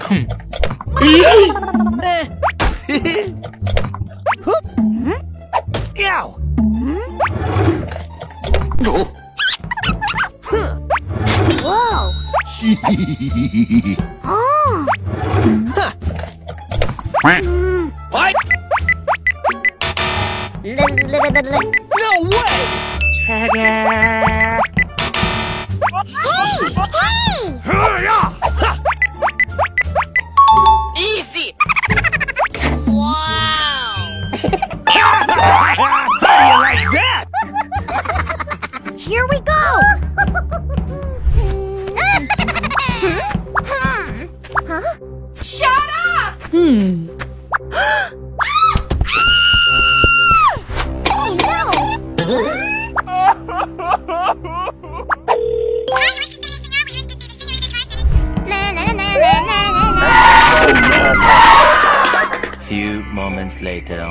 Whoa! What? No way! Hey! Easy! Wow! How do you like that? Here we go! Huh? Shut up! Oh no! Few moments later.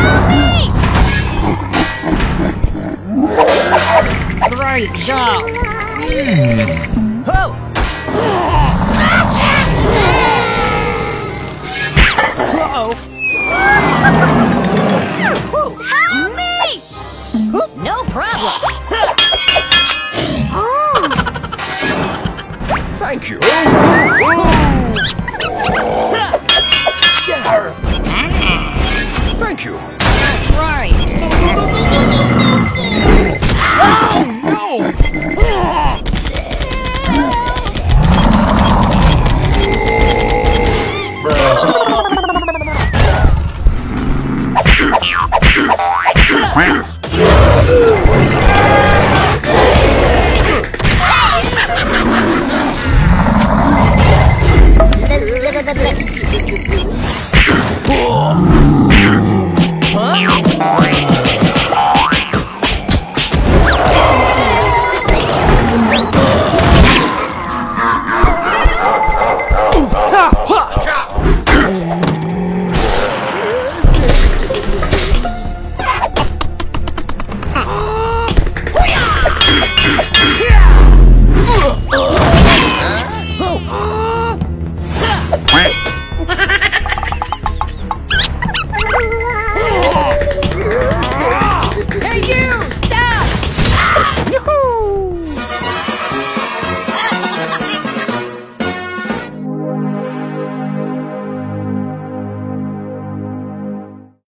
Great job! Oh! Uh-oh! Help me! No problem. Oh. Thank you! Thank you!